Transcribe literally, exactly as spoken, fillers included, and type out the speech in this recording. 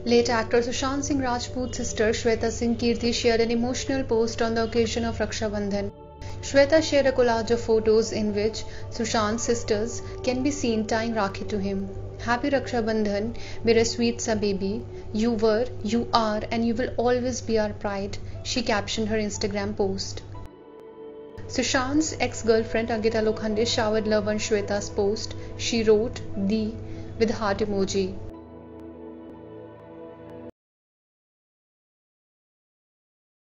Late actor Sushant Singh Rajput's sister Shweta Singh Kirti shared an emotional post on the occasion of Raksha Bandhan. Shweta shared a collage of photos in which Sushant's sisters can be seen tying Rakhi to him. Happy Raksha Bandhan, mere sweet sa baby. You were, you are, and you will always be our pride, she captioned her Instagram post. Sushant's ex-girlfriend Ankita Lokhande showered love on Shweta's post. She wrote, "the" with heart emoji.